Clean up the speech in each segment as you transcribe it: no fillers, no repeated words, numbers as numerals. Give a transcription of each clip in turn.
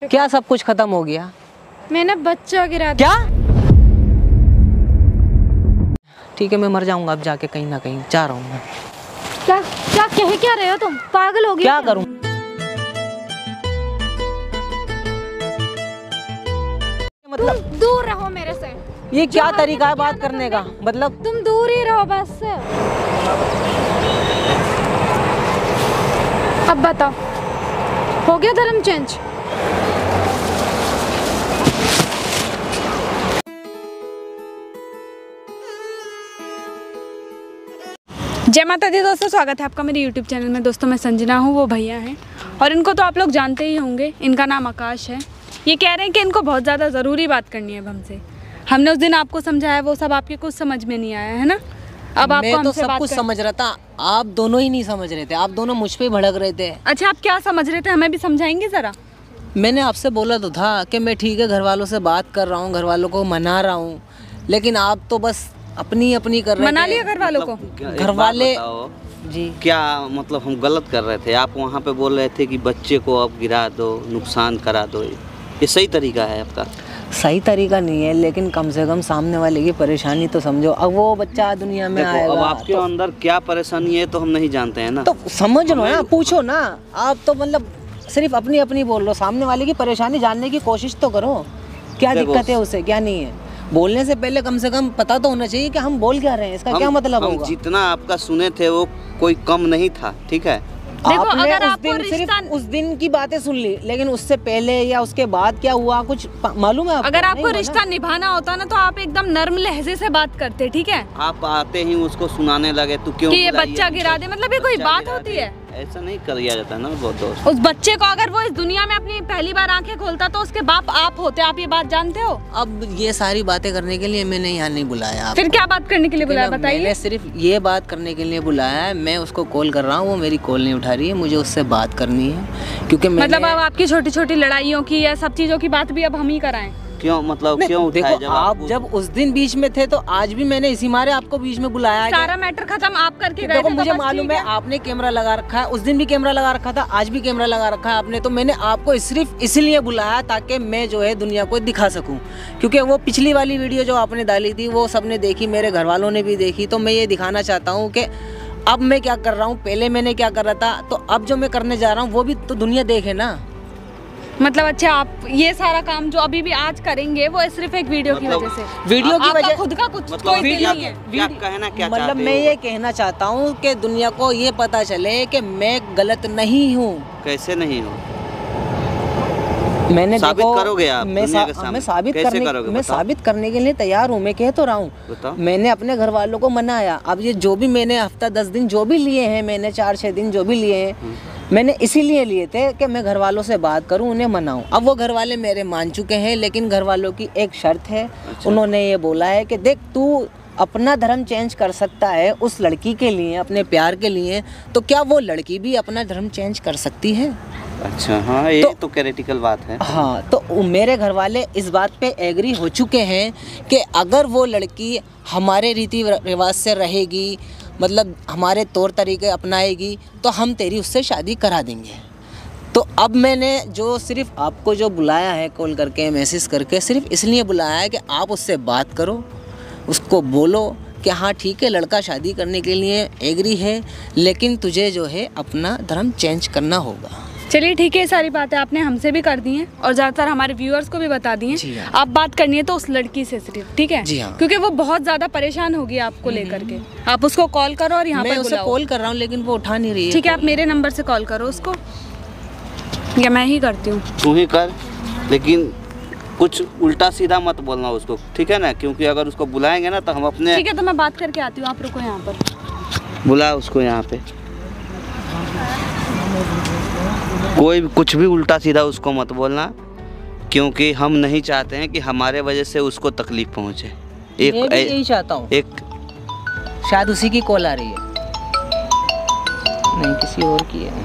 क्या सब कुछ खत्म हो गया? मैंने बच्चा गिरा दिया। क्या? ठीक है, मैं मर जाऊंगा अब जाके कहीं ना कहीं, जा रहा हूँ मैं। क्या क्या कह क्या रहे हो तुम? पागल हो गए? क्या करूँ? मतलब तुम दूर रहो मेरे से। ये क्या तरीका है बात करने का? मतलब तुम दूर ही रहो बस। अब बताओ, हो गया धर्म चेंज? जय माता दी दोस्तों, स्वागत है आपका मेरे YouTube चैनल में। दोस्तों मैं संजना हूँ, वो भैया हैं और इनको तो आप लोग जानते ही होंगे। इनका नाम आकाश है। ये कह रहे हैं कि इनको बहुत ज़्यादा ज़रूरी बात करनी है अब हमसे। हमने उस दिन आपको समझाया, वो सब आपके कुछ समझ में नहीं आया है ना। अब आपको मैं तो सब कुछ समझ रहा था, आप दोनों ही नहीं समझ रहे थे। आप दोनों मुझ पे भड़क रहे थे। अच्छा, आप क्या समझ रहे थे? हमें भी समझाएंगे ज़रा। मैंने आपसे बोला तो था कि मैं ठीक है घर वालों से बात कर रहा हूँ, घर वालों को मना रहा हूँ, लेकिन आप तो बस अपनी अपनी कर रहे थे। मना लिया घर वालों को? घर वाले जी क्या मतलब हम गलत कर रहे थे? आप वहाँ पे बोल रहे थे कि बच्चे को अब गिरा दो, नुकसान करा दो। ये सही तरीका है आपका? सही तरीका नहीं है, लेकिन कम से कम सामने वाले की परेशानी तो समझो। अब वो बच्चा दुनिया में आएगा, अब आपके तो अंदर क्या परेशानी है तो हम नहीं जानते हैं ना। तो समझ लो ना, पूछो ना। आप तो मतलब सिर्फ अपनी अपनी बोल रहे हो, सामने वाले की परेशानी जानने की कोशिश तो करो। क्या दिक्कत है उसे, क्या नहीं है? बोलने से पहले कम से कम पता तो होना चाहिए कि हम बोल क्या रहे हैं, इसका क्या मतलब होगा। जितना आपका सुने थे वो कोई कम नहीं था, ठीक है। देखो, आपने अगर उस आपको दिन सिर्फ उस दिन की बातें सुन ली, लेकिन उससे पहले या उसके बाद क्या हुआ कुछ मालूम है आपको? अगर आपको रिश्ता निभाना होता ना तो आप एकदम नर्म लहजे से बात करते, ठीक है। आप आते ही उसको सुनाने लगे तो क्यों कि ये बच्चा गिरा दे, मतलब ये कोई बात होती है? ऐसा नहीं किया जाता ना बहुत दोस्त। उस बच्चे को अगर वो इस दुनिया में अपनी पहली बार आंखें खोलता तो उसके बाप आप होते। आप ये बात जानते हो? अब ये सारी बातें करने के लिए मैंने यहाँ नहीं बुलाया आपको। फिर क्या बात करने के लिए बुलाया बताइए? मैंने सिर्फ ये बात करने के लिए बुलाया है। मैं उसको कॉल कर रहा हूँ, वो मेरी कॉल नहीं उठा रही है। मुझे उससे बात करनी है, क्योंकि मतलब अब आपकी छोटी छोटी लड़ाइयों की या सब चीजों की बात भी अब हम ही कराएं? क्यों मतलब क्यों उठाए? देखो, आप जब उस दिन बीच में थे तो आज भी मैंने इसी मारे आपको बीच में बुलाया। सारा मैटर खत्म आप करके गए देखो, थे। मुझे मालूम है आपने कैमरा लगा रखा है, उस दिन भी कैमरा लगा रखा था, आज भी कैमरा लगा रखा है आपने। तो मैंने आपको सिर्फ इसलिए बुलाया ताकि मैं जो है दुनिया को दिखा सकूं, क्योंकि वो पिछली वाली वीडियो जो आपने डाली थी वो सबने देखी, मेरे घर वालों ने भी देखी। तो मैं ये दिखाना चाहता हूँ कि अब मैं क्या कर रहा हूँ, पहले मैंने क्या कर रहा था, तो अब जो मैं करने जा रहा हूँ वो भी तो दुनिया देखे ना। मतलब अच्छा, आप ये सारा काम जो अभी भी आज करेंगे वो सिर्फ एक वीडियो की वजह से? वीडियो की वजह, खुद का कुछ मतलब कोई दिल नहीं है? क्या कहना क्या मतलब मैं ये कहना चाहता हूँ कि दुनिया को ये पता चले कि मैं गलत नहीं हूँ। कैसे नहीं हूँ? मैंने साबित करोगे आप? मैं साबित करने के लिए तैयार हूँ। मैं कह तो रहा हूँ, मैंने अपने घर वालों को मनाया। अब ये जो भी मैंने हफ्ता 10 दिन जो भी लिए हैं, मैंने 4-6 दिन जो भी लिए हैं, मैंने इसीलिए लिए थे कि मैं घर वालों से बात करूं, उन्हें मनाऊं। अब वो घर वाले मेरे मान चुके हैं, लेकिन घर वालों की एक शर्त है। अच्छा। उन्होंने ये बोला है कि देख, तू अपना धर्म चेंज कर सकता है उस लड़की के लिए, अपने प्यार के लिए, तो क्या वो लड़की भी अपना धर्म चेंज कर सकती है? अच्छा, हाँ, ये तो क्रिटिकल बात है। हाँ, तो मेरे घर वाले इस बात पे एग्री हो चुके हैं कि अगर वो लड़की हमारे रीति रिवाज से रहेगी, मतलब हमारे तौर तरीके अपनाएगी, तो हम तेरी उससे शादी करा देंगे। तो अब मैंने जो सिर्फ आपको जो बुलाया है कॉल करके, मैसेज करके, सिर्फ इसलिए बुलाया है कि आप उससे बात करो, उसको बोलो कि हाँ ठीक है, लड़का शादी करने के लिए एग्री है, लेकिन तुझे जो है अपना धर्म चेंज करना होगा। चलिए ठीक है, ये सारी बातें आपने हमसे भी कर दी हैं और ज़्यादातर हमारे व्यूअर्स को भी बता दी हैं। हाँ। आप बात करनी है तो उस लड़की से सिर्फ, ठीक है? जी हाँ। क्योंकि वो बहुत ज़्यादा परेशान होगी आपको लेकर के। आप उसको कॉल करो और यहाँ पर उसे कॉल कर रहा हूँ, लेकिन वो उठा नहीं रही है। ठीक है, आप मेरे नंबर से कॉल करो उसको, या मैं ही करती हूँ? तू ही कर, लेकिन कुछ उल्टा सीधा मत बोलना उसको, ठीक है ना? क्योंकि अगर उसको बुलाएंगे ना तो हम अपने। ठीक है, तो मैं बात करके आती हूँ, आप रुको यहाँ पर। बुला उसको यहाँ पे। कोई कुछ भी उल्टा सीधा उसको मत बोलना, क्योंकि हम नहीं चाहते हैं कि हमारे वजह से उसको तकलीफ पहुँचे। मैं भी यही चाहता हूँ। शायद उसी की कॉल आ रही है, नहीं किसी और की है,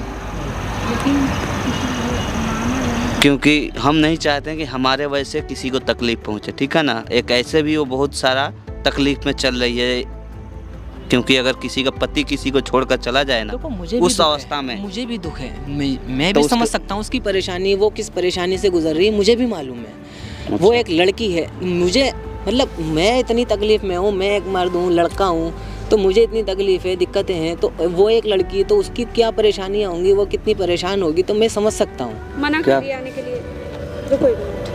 क्योंकि हम नहीं चाहते हैं कि हमारे वजह से किसी को तकलीफ पहुँचे, ठीक है ना? एक ऐसे भी वो बहुत सारा तकलीफ में चल रही है, क्योंकि अगर किसी का पति किसी को छोड़कर चला जाए ना, देखो मुझे उस अवस्था में मुझे भी दुख है, मैं तो भी समझ सकता हूँ उसकी परेशानी, वो किस परेशानी से गुजर रही है मुझे भी मालूम है। वो एक लड़की है, मुझे मतलब मैं इतनी तकलीफ में हूँ, मैं एक मर्द हूँ, लड़का हूँ, तो मुझे इतनी तकलीफ है, दिक्कतें हैं, तो वो एक लड़की है तो उसकी क्या परेशानियाँ होंगी, वो कितनी परेशान होगी, तो मैं समझ सकता हूँ। मना कर दिया आने के लिए। रुको एक मिनट।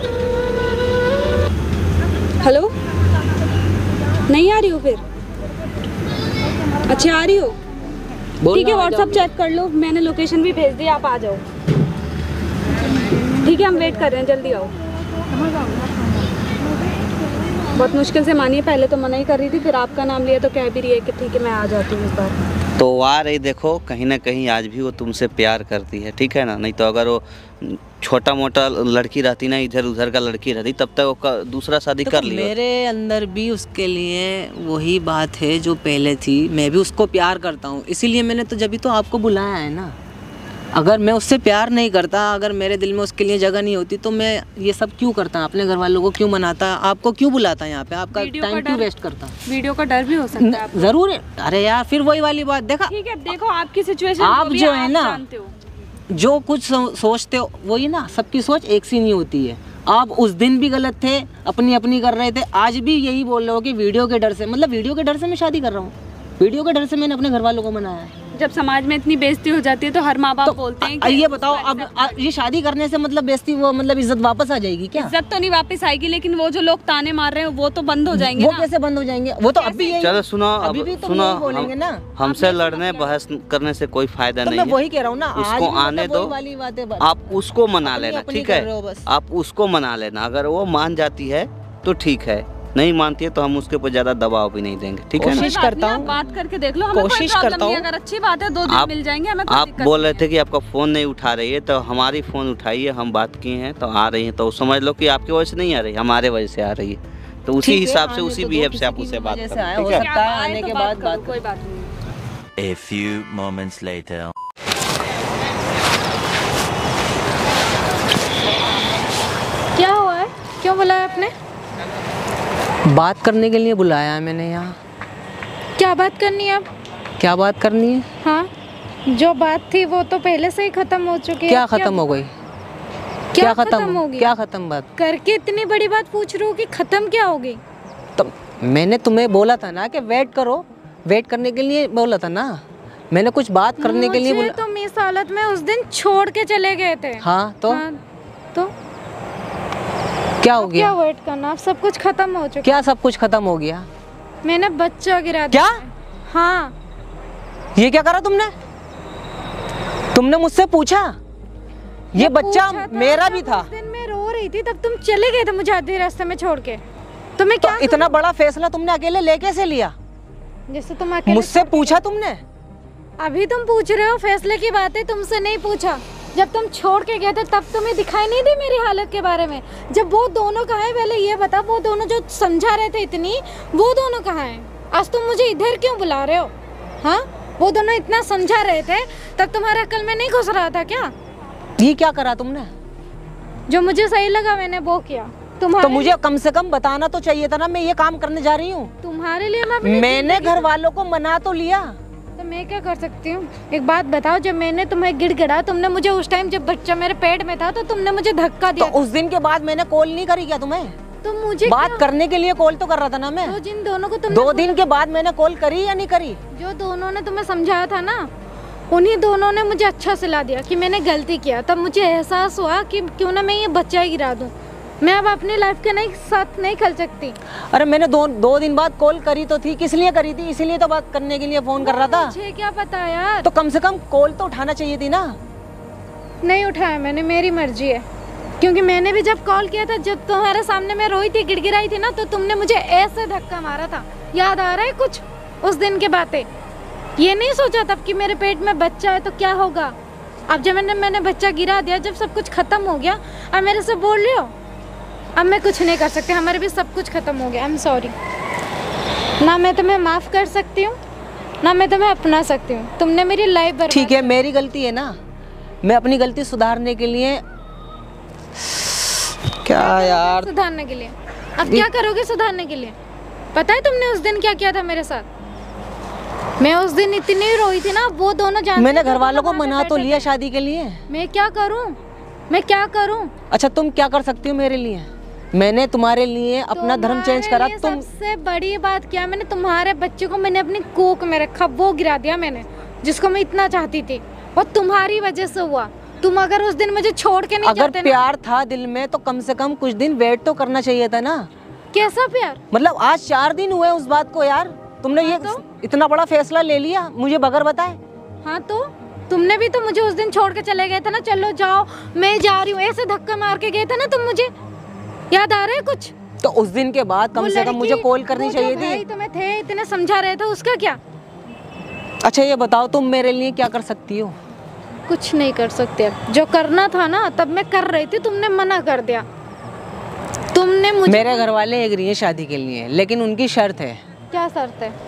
हेलो, नहीं आ रही हो फिर? अच्छा आ रही हो, ठीक है व्हाट्सएप चेक कर लो, मैंने लोकेशन भी भेज दी, आप आ जाओ। ठीक है हम वेट कर रहे हैं, जल्दी आओ। बहुत मुश्किल से मानिए, पहले तो मना ही कर रही थी, फिर आपका नाम लिया तो कह भी रही है कि ठीक है मैं आ जाती हूँ इस बार। तो आ रही, देखो कहीं ना कहीं आज भी वो तुमसे प्यार करती है, ठीक है ना। नहीं तो अगर वो छोटा मोटा लड़की रहती ना, इधर उधर का लड़की रहती, तब तक वो दूसरा शादी कर लिया। मेरे अंदर भी उसके लिए वही बात है जो पहले थी, मैं भी उसको प्यार करता हूँ, इसीलिए मैंने तो जब तो आपको बुलाया है ना। अगर मैं उससे प्यार नहीं करता, अगर मेरे दिल में उसके लिए जगह नहीं होती, तो मैं ये सब क्यों करता, अपने घर वालों को क्यों मनाता, आपको क्यों बुलाता यहाँ पे, आपका टाइम क्यों वेस्ट करता। वीडियो का डर भी हो सकता है जरूर है। अरे यार फिर वही वाली बात, देखा ठीक है, देखो आपकी सिचुएशन आप जो है ना, जानते हो, जो कुछ सोचते हो वही ना, सबकी सोच एक सी नहीं होती है। आप उस दिन भी गलत थे, अपनी अपनी कर रहे थे, आज भी यही बोल रहे हो कि वीडियो के डर से, मतलब वीडियो के डर से मैं शादी कर रहा हूँ, वीडियो के डर से मैंने अपने घर वालों को मनाया है। जब समाज में इतनी बेइज्जती हो जाती है तो हर माँ बाप बोलते हैं कि ये बताओ अब ये शादी करने से मतलब बेइज्जती, वो मतलब इज्जत वापस आ जाएगी क्या? इज्जत तो नहीं वापस आएगी, लेकिन वो जो लोग ताने मार रहे हैं वो तो बंद हो जाएंगे वो ना। कैसे बंद हो जाएंगे? वो तो अभी यही, चलो सुनो, अभी भी तो सुनो, बोलेंगे ना। हमसे लड़ने बहस करने से कोई फायदा तो नहीं मैं है। वही कह रहा हूँ ना, आज उसको भी आने मतलब दो, वही वाली बात है, आप उसको मना लेना, अपनी ठीक कर रहे हो है, बस। आप उसको मना लेना। अगर वो मान जाती है तो ठीक है, नहीं मानती है तो हम उसके ऊपर ज्यादा दबाव भी नहीं देंगे, ठीक है ना। कोशिश करता हूँ, बात करके देख लो, हमें कोशिश कोई करता प्रॉब्लम नहीं, हूँ। अगर अच्छी बात है 2 दिन आप मिल जाएंगे, हमें कोई आप दिक्कत बोल नहीं रहे थे कि आपका फ़ोन नहीं उठा रही है, तो हमारी फ़ोन उठाइए, हम बात किए हैं तो आ रही है, तो समझ लो कि आपकी वजह से नहीं आ रही, हमारे वजह से आ रही है। तो उसी ठीक है, हिसाब से आने उसी तो दो, बिहेव किसी से आप की उससे भी बात वजह से करो, आए, ठीक हो है। सकता है आए आने तो के बात बाद करो, बात कोई बात नहीं। A few moments later. क्या हुआ है, क्यों बुलाया आपने? बात करने के लिए बुलाया है मैंने यहाँ। क्या बात करनी है अब? क्या बात करनी है? हाँ, जो बात थी वो तो पहले से ही खत्म हो चुकी है। क्या खत्म हो गई? क्या खत्म हो गई? क्या खत्म बात करके इतनी बड़ी बात पूछ रहे हो कि खत्म क्या हो गई? तो मैंने तुम्हें बोला था ना कि वेट करो, वेट करने के लिए बोला था ना, मैंने कुछ बात करने के लिए मुझे तुम इस हालत में उस दिन छोड़ के चले गए थे। हाँ तो तो क्या हो गया? क्या वेट करना, अब सब कुछ खत्म हो चुका। क्या सब कुछ खत्म हो गया? मैंने बच्चा गिरा दिया। क्या? हाँ। ये क्या करा तुमने? तुमने मुझसे पूछा? ये बच्चा मेरा भी था। उस दिन मैं रो रही थी तब तुम चले गए थे मुझे आधे रास्ते में छोड़ के। तुम्हें क्या इतना बड़ा फैसला तुमने अकेले ले कैसे लिया? जैसे तुम अकेले मुझसे पूछा तुमने? अभी तुम पूछ रहे हो फैसले की बातें, तुमसे नहीं पूछा। जब तुम छोड़ के गए थे तब तुम्हें दिखाई नहीं दी मेरी हालत के बारे में? जब वो दोनों कहाँ है पहले ये बता, वो दोनों जो समझा रहे थे इतनी, वो दोनों कहाँ हैं? आज तुम मुझे इधर क्यों बुला रहे हो? हाँ, वो दोनों इतना समझा रहे थे तब तुम्हारे अक्ल में नहीं घुस रहा था क्या? ये क्या करा तुमने? जो मुझे सही लगा मैंने वो किया। तो मुझे कम से कम बताना तो चाहिए था ना, मैं ये काम करने जा रही हूँ। तुम्हारे लिए मैंने घर वालों को मना तो लिया, तो मैं क्या कर सकती हूँ? एक बात बताओ, जब मैंने तुम्हें गिड़गिड़ा, तुमने मुझे उस टाइम जब बच्चा मेरे पेट में था तो तुमने मुझे धक्का दिया। तो उस दिन के बाद मैंने कॉल नहीं करी क्या तुम्हें? तो मुझे बात करने के लिए कॉल तो कर रहा था ना मैं। तो जिन दोनों को 2 दिन के बाद मैंने कॉल करी या नहीं करी? जो दोनों ने तुम्हें समझाया था ना, उन्हीं दोनों ने मुझे अच्छा सिला दिया कि मैंने गलती किया। तब मुझे एहसास हुआ कि क्यों ना मैं ये बच्चा ही गिरा दूं। मैं अब अपनी लाइफ के साथ नहीं खेल सकती। अरे मैंने 2 दिन बाद कॉल करी तो थी, किस लिए करी थी? इसीलिए तो बात करने के लिए फोन कर रहा था। मुझे क्या पता यार। तो कम से कम कॉल तो उठाना चाहिए थी ना। नहीं उठाया मैंने, मेरी मर्जी है। क्योंकि मैंने भी जब कॉल किया था, जब तुम्हारे सामने मैं रोई थी, गिड़गिड़ाई थी ना, तो तुमने मुझे ऐसे धक्का मारा था। याद आ रहा है कुछ उस दिन की बातें? ये नहीं सोचा तब कि मेरे पेट में बच्चा है तो क्या होगा। अब जब मैंने बच्चा गिरा दिया, जब सब कुछ खत्म हो गया, अब मेरे से बोल रहे हो? अब मैं कुछ नहीं कर सकती, हमारे भी सब कुछ खत्म हो गया। I am sorry. ना मैं तुम्हें माफ़ कर सकती हूँ, ना मैं तुम्हें अपना सकती हूँ। तुमने मेरी लाइफ बर्बाद। ठीक है, मेरी गलती है ना, मैं अपनी गलती सुधारने के लिए क्या यार सुधारने के लिए अब क्या करोगे? सुधारने के लिए पता है तुमने उस दिन क्या किया था मेरे साथ? मैं उस दिन इतनी रोई थी ना, वो दोनों जानते। मैंने घर वालों को मना तो लिया शादी के लिए। मैं क्या करूं, मैं क्या करूं? अच्छा तुम क्या कर सकती हो मेरे लिए? मैंने तुम्हारे लिए अपना धर्म चेंज करा। तुम सबसे बड़ी बात क्या, मैंने तुम्हारे बच्चे को मैंने अपनी कोख में रखा, वो गिरा दिया मैंने, जिसको मैं इतना चाहती थी, और तुम्हारी वजह से हुआ। तुम अगर उस दिन मुझे छोड़ के नहीं अगर प्यार था दिल में तो कम से कम कुछ दिन वेट तो करना चाहिए था ना। कैसा प्यार? मतलब आज 4 दिन हुए उस बात को यार, तुमने ये इतना बड़ा फैसला ले लिया मुझे बगैर बताए। हाँ तो तुमने भी तो मुझे उस दिन छोड़ के चले गए थे ना, चलो जाओ मैं जा रही हूँ, ऐसे धक्का मार के गए थे ना तुम मुझे, याद आ रहा है कुछ? तो उस दिन के बाद कम से कम मुझे कॉल करनी चाहिए थी। तुम्हें थे इतने समझा रहे थे, उसका क्या? अच्छा ये बताओ तुम मेरे लिए क्या कर सकती हो? कुछ नहीं कर सकते, जो करना था ना तब मैं कर रही थी, तुमने मना कर दिया। तुमने मुझे, मेरे घर वाले एग्री हैं शादी के लिए, लेकिन उनकी शर्त है। क्या शर्त है?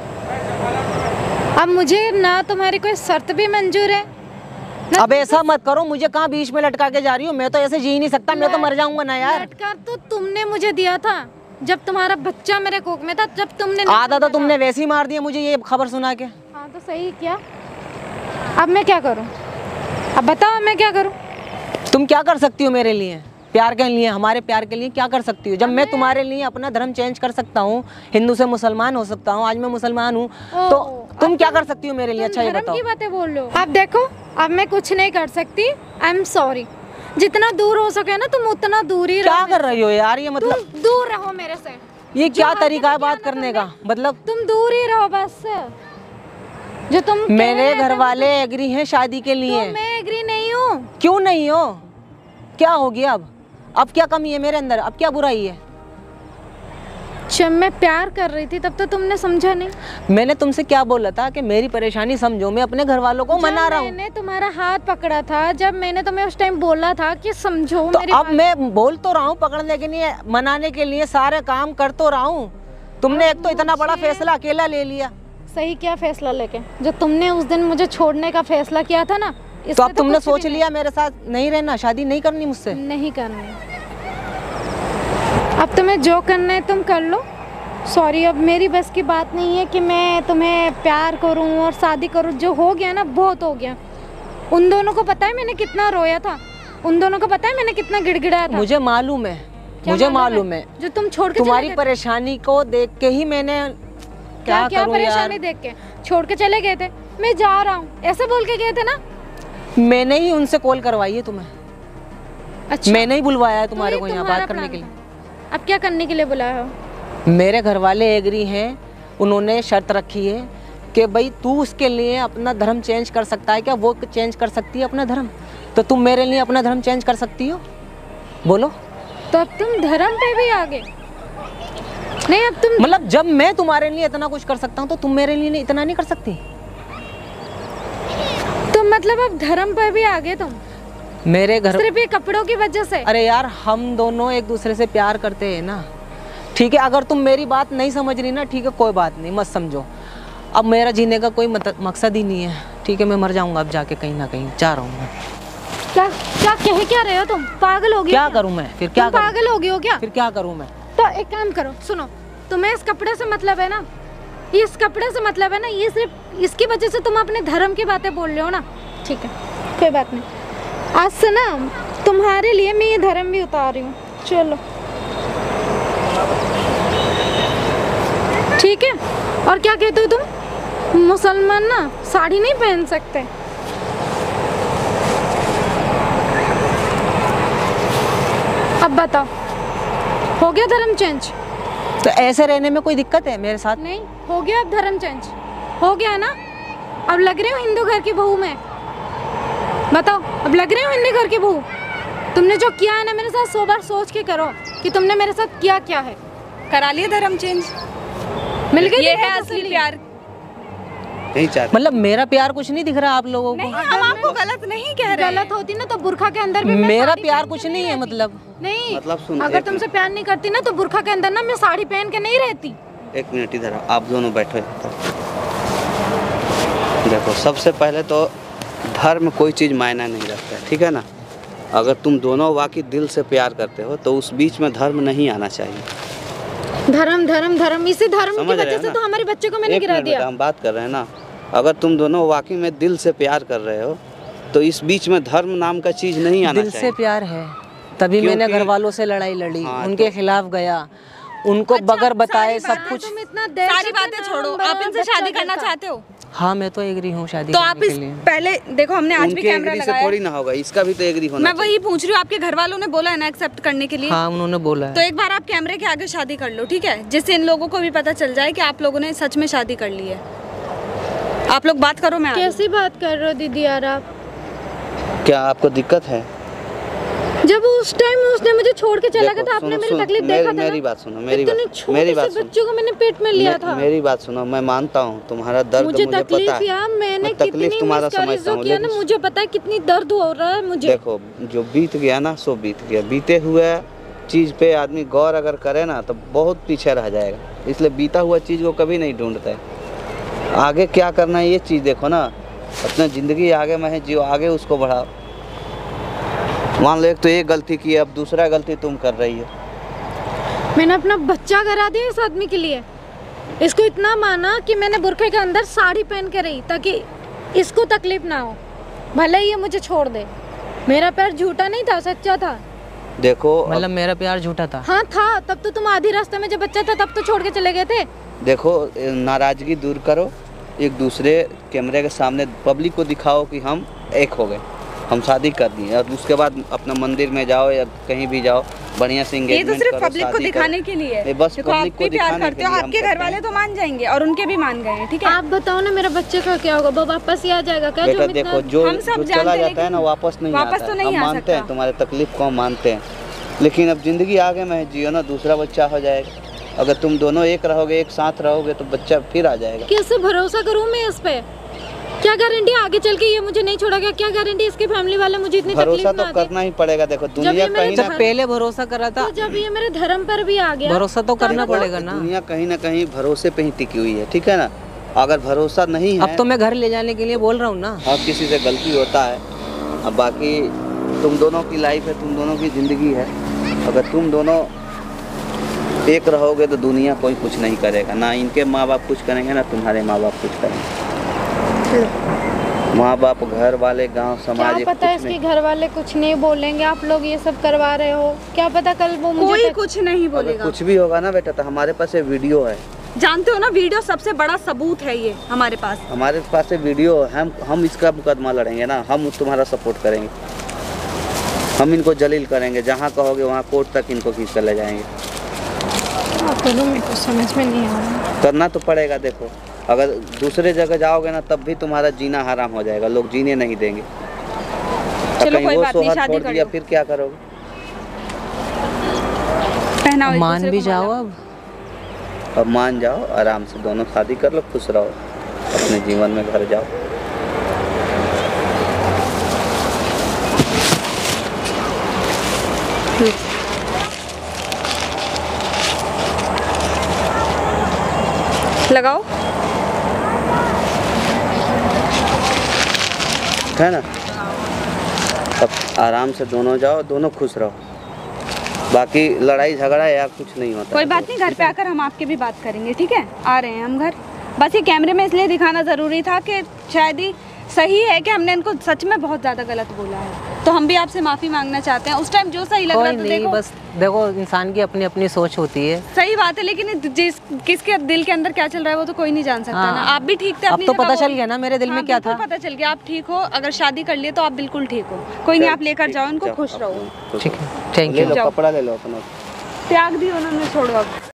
अब मुझे ना तुम्हारी कोई शर्त भी मंजूर है। अब ऐसा मत करो, मुझे कहाँ बीच में लटका के जा रही हो? मैं तो ऐसे जी ही नहीं सकता, मैं तो मर जाऊंगा ना यार। लटका तो तुमने मुझे दिया था जब तुम्हारा बच्चा मेरे कोख में था, जब तुमने आधा तो तुमने वैसे ही मार दिया मुझे ये खबर सुना के। हाँ तो सही किया। अब मैं क्या करूँ? अब बताओ मैं क्या करूँ? तुम क्या कर सकती हो मेरे लिए? प्यार के लिए, हमारे प्यार के लिए क्या कर सकती हो? जब मैं तुम्हारे लिए अपना धर्म चेंज कर सकता हूँ, हिंदू से मुसलमान हो सकता हूँ, आज मैं मुसलमान हूँ, तो तुम क्या कर सकती हो मेरे लिए? अच्छा ये बताओ। की बातें बोल लो। अब देखो, अब मैं कुछ नहीं कर सकती, आई एम सॉरी। जितना दूर हो सके ना तुम उतना दूर ही रहो। क्या कर रही हो यार? ये मतलब तुम दूर रहो मेरे से। ये क्या तरीका है बात करने का? मतलब तुम दूर ही रहो बस। जो तुम मेरे घर वाले एग्री हैं शादी के लिए। तो मैं एग्री नहीं हूँ। क्यों नहीं हो? क्या हो गया अब क्या कमी है मेरे अंदर? अब क्या बुराई है? जब मैं प्यार कर रही थी तब तो तुमने समझा नहीं। मैंने तुमसे क्या बोला था कि मेरी परेशानी समझो, मैं अपने घर वालों को मना रहा हूँ। मैंने तुम्हारा हाथ पकड़ा था, जब मैंने तुम्हें उस टाइम बोला था कि समझो तो मेरी अब मैं बोल तो रहा हूँ पकड़ने के लिए, मनाने के लिए सारे काम कर तो रहा हूँ। तुमने एक तो इतना बड़ा फैसला अकेला ले लिया। सही क्या फैसला लेके? जो तुमने उस दिन मुझे छोड़ने का फैसला किया था ना, तो अब तुमने सोच लिया मेरे साथ नहीं रहना, शादी नहीं करनी मुझसे? नहीं करनी। अब तुम्हें जो करना है तुम कर लो। सॉरी, अब मेरी बस की बात नहीं है कि मैं तुम्हें प्यार करूं और शादी करूं। जो हो गया ना बहुत हो गया। उन दोनों को पता है मैंने कितना रोया था, उन दोनों को पता है मैंने कितना गिड़गिड़ाया था। मुझे मालूम है, मुझे मालूम है। जो तुम छोड़ के तुम्हारी परेशानी को देख के ही मैंने क्या परेशानी देख के छोड़ के चले गए थे। मैं जा रहा हूँ ऐसे बोल के गए थे ना। मैंने ही उनसे कॉल करवाई है तुम्हें। अच्छा, मैंने ही बुलवाया है तुम्हारे को यहाँ बात करने के लिए। अब क्या करने के लिए बुलाया हो? मेरे घर वाले एग्री हैं, उन्होंने शर्त रखी है कि भाई तू उसके लिए अपना धर्म चेंज कर सकता है क्या? वो चेंज कर सकती है अपना धर्म, तो तुम मेरे लिए अपना धर्म चेंज कर सकती हो? बोलो। तो अब तुम धर्म पे भी आ गए? नहीं, अब तुम मतलब जब मैं तुम्हारे लिए इतना कुछ कर सकता हूँ तो तुम मेरे लिए इतना नहीं कर सकती? तो मतलब अब धर्म पे भी आ गए तुम? मेरे घर सिर्फ ये कपड़ों की वजह से? अरे यार हम दोनों एक दूसरे से प्यार करते हैं ना, ठीक है? अगर तुम मेरी बात नहीं समझ रही ना, ठीक है कोई बात नहीं, मत समझो। अब मेरा जीने का कोई मकसद ही नहीं है, ठीक है? मैं मर जाऊंगा अब जाके, कहीं ना कहीं जा रहा हूँ मैं। क्या क्या कह क्या रहे हो तुम? पागल हो गए? क्या करूँ मैं फिर? क्या पागल हो गए हो क्या? फिर क्या करूँ मैं? तो एक काम करो, सुनो, तुम्हें इस कपड़े से मतलब है ना, इस कपड़े से मतलब है ना, ये सिर्फ इसकी वजह से तुम अपने धर्म की बातें बोल रहे हो ना? ठीक है कोई बात नहीं, आज से ना तुम्हारे लिए मैं ये धर्म भी उतार रही हूँ। चलो ठीक है। और क्या कहते हो तुम? मुसलमान ना साड़ी नहीं पहन सकते। अब बताओ, हो गया धर्म चेंज? तो ऐसे रहने में कोई दिक्कत है मेरे साथ? नहीं हो गया, अब धर्म चेंज हो गया ना? अब लग रहे हो हिंदू घर की बहू में? बताओ, अब लग रहे हो हिंदू घर की बहू? तुमने जो किया है ना मेरे साथ, 100 बार सोच के करो कि तुमने मेरे साथ किया क्या है। करा लिया धर्म चेंज, मिल गई? ये है असली प्यार। नहीं चाहते। मतलब मेरा प्यार कुछ नहीं दिख रहा आप लोगों को? नहीं, हम आपको गलत नहीं कह रहे। गलत होती ना तो बुरखा के अंदर भी मैं मेरा साड़ी प्यार पहन कुछ के नहीं है मतलब? नहीं, मतलब सुन, अगर एक तुमसे प्यार नहीं करती ना तो बुरखा के अंदर ना मैं साड़ी पहन के नहीं रहती। एक मिनट इधर आओ, आप दोनों बैठो। देखो सबसे पहले तो धर्म कोई चीज़ मायना नहीं रखता है, ठीक है ना? अगर तुम दोनों वाकई दिल से प्यार करते हो तो उस बीच में धर्म नहीं आना चाहिए। धर्म धर्म धर्म, इसी धर्म की समझ रहे वजह हो से ना? तो हमारे बच्चे को मैंने एक गिरा मिनट बेटा, दिया। हम बात कर रहे हैं ना, अगर तुम दोनों वाकई में दिल से प्यार कर रहे हो तो इस बीच में धर्म नाम का चीज नहीं आना दिल से चाहिए। प्यार है, तभी मैंने क्योंकि- घर वालों से लड़ाई लड़ी, हाँ, उनके तो- खिलाफ गया, उनको बगैर बताए सब कुछ। तुम इतना देर सारी से बातें इतना छोड़ो, बड़ा आप इनसे बच्चा शादी करना देखा। चाहते हो हाँ मैं तो एग्री हूँ शादी तो आप करने इस के लिए। पहले देखो, हमने आज भी उनके कैमरा एग्री से लगाया थोड़ी है। ना होगा, इसका भी तो एग्री होना मैं वही पूछ रही हूँ, आपके घर वालों ने बोला है ना एक्सेप्ट करने के लिए? हाँ उन्होंने बोला तो है। एक बार आप कैमरे के आगे शादी कर लो, ठीक है, जिससे इन लोगों को भी पता चल जाए कि आप लोगों ने सच में शादी कर ली है। आप लोग बात करो, मैं आ रही हूँ। कैसी बात कर रहे हो दीदी यार आप? क्या आपको दिक्कत है? जब उस टाइम उसने मुझे छोड़ के चला गया देखो, था, आपने सुनो, मेरी सुनो, तकलीफ देखा था मेरी ना? बात सुनो, मेरी इतने बात छोटे मेरी बात से सुनो। बच्चों को मैंने पेट में लिया था। मेरी बात सुनो, मैं मानता हूँ तुम्हारा दर्द, मुझे मुझे तकलीफ पता है, यार, मैंने मैं तकलीफ कितनी तुम्हारा मिसकैरेज समझता हूँ, किया ना, लेकिन मुझे पता है कितनी दर्द हो रहा है मुझे। देखो जो बीत गया ना सो बीत गया, बीते हुए चीज़ पे आदमी गौर अगर करे ना तो बहुत पीछे रह जाएगा, इसलिए बीता हुआ चीज़ को कभी नहीं ढूंढता है। आगे क्या करना है ये चीज़ देखो ना, अपना ज़िंदगी आगे में है, जियो आगे उसको बढ़ाओ। मान लो एक तो ये गलती की है, अब दूसरा गलती तुम कर रही हो। मैंने अपना बच्चा करा दिया इस आदमी के लिए। इसको इतना माना कि मैंने बुरखे के अंदर साड़ी पहन के रही ताकि इसको तकलीफ ना हो, भले ही ये मुझे छोड़ दे। मेरा पैर झूठा नहीं था, सच्चा था। देखो मतलब मेरा प्यार झूठा था। हाँ था, तब तो तुम आधी रास्ते में जब बच्चा था तब तो छोड़ के चले गए थे। देखो नाराज़गी दूर करो, एक दूसरे कैमरे के सामने पब्लिक को दिखाओ कि हम एक हो गए, हम शादी कर दी, और उसके बाद अपना मंदिर में जाओ या कहीं भी जाओ, बढ़िया से ये तो एंगेजमेंट सिर्फ करो, पब्लिक को शादी दिखाने करो। के लिए है। ये बस देखो, पब्लिक आप को भी प्यार दिखाने करते के हो, लिए हम आपके घर करते वाले हैं। तो मान जाएंगे और उनके भी मान गए हैं, ठीक है। आप बताओ ना मेरे बच्चे का क्या होगा? वो वापस ही आ जाएगा क्या? बेटा जो हम देखो, इतना- जो हम सब जो जानते चला हैं, जाता है ना लेकिन वापस नहीं वापस आता तो है। नहीं हम आ मानते हैं सकता। तुम्हारे तकलीफ को, हम मानते हैं, लेकिन अब जिंदगी आगे में है, जियो ना, दूसरा बच्चा हो जाएगा। अगर तुम दोनों एक रहोगे, एक साथ रहोगे तो बच्चा फिर आ जाएगा। कैसे भरोसा करूं मैं इस पे? क्या गारंटी आगे चल के ये मुझे नहीं छोड़ेगा? क्या गारंटी इसके फैमिली वाले मुझे इतनी तकलीफ भरोसा ना तो दे? करना ही पड़ेगा। देखो दुनिया ये मेरे कहीं जब ना पहले भरोसा करा था, तो जब ये मेरे धर्म पर भी आ गया, भरोसा तो करना पड़ेगा ना। दुनिया कहीं भरोसे पे ही टिकी हुई है, ठीक है ना। अगर भरोसा नहीं है, अब तो मैं घर ले जाने के लिए बोल रहा हूँ ना। हर किसी से गलती होता है। अब बाकी तुम दोनों की लाइफ है, तुम दोनों की ज़िंदगी है। अगर तुम दोनों एक रहोगे तो दुनिया कोई कुछ नहीं करेगा, ना इनके माँ बाप कुछ करेंगे, ना तुम्हारे माँ बाप कुछ करेंगे। माँ बाप, घर वाले, गांव, समाज, क्या पता इसके घर वाले कुछ नहीं बोलेंगे। आप लोग ये सब करवा रहे हो, क्या पता कल वो मुझे कोई कुछ नहीं अगर बोलेगा। कुछ भी होगा ना बेटा तो हमारे पास ये वीडियो है, जानते हो ना, वीडियो सबसे बड़ा सबूत है ये हमारे पास। हमारे पास ये वीडियो है। हम इसका मुकदमा लड़ेंगे ना, हम तुम्हारा सपोर्ट करेंगे, हम इनको जलील करेंगे, जहाँ कहोगे वहाँ कोर्ट तक इनको खींच कर ले जाएंगे। आप लोगों में कुछ समझ में नहीं आ रहा। करना तो पड़ेगा। देखो अगर दूसरे जगह जाओगे ना तब भी तुम्हारा जीना हराम हो जाएगा, लोग जीने नहीं देंगे। और चलो कहीं कोई वो बात नहीं, सोहर शादी छोड़ कर दिया लो। फिर क्या करोगे? पहनाओ एक मान दूसरे भी को जाओ माला। अब। अब मान जाओ, आराम से दोनों शादी कर लो, खुश रहो, अपने जीवन में घर जाओ। लगाओ। है ना, अब आराम से दोनों जाओ, दोनों खुश रहो। बाकी लड़ाई झगड़ा या कुछ नहीं होता। कोई बात नहीं, घर पे आकर हम आपके भी बात करेंगे, ठीक है। आ रहे हैं हम घर। बस ये कैमरे में इसलिए दिखाना ज़रूरी था कि शायद ही सही है कि हमने इनको सच में बहुत ज़्यादा गलत बोला है, तो हम भी आपसे माफ़ी मांगना चाहते हैं। उस टाइम जो सही लग रहा कोई था, नहीं, देखो बस देखो इंसान की अपनी अपनी सोच होती है। सही बात है, लेकिन किसके दिल के अंदर क्या चल रहा है वो तो कोई नहीं जान सकता हाँ। ना। आप भी ठीक थे अब अपनी तो जगह, पता वो चल भी- गया ना मेरे दिल में हाँ, क्या बिल्कुल था। पता चल गया। आप ठीक हो, अगर शादी कर लिए तो आप बिल्कुल ठीक हो। कोई नहीं, आप लेकर जाओ इनको, खुश रहो। ठीक है, थैंक ले यू। लो, जाओ। कपड़ा ले लो अपना। त्याग दियो उन्होंने, छोड़ो अब।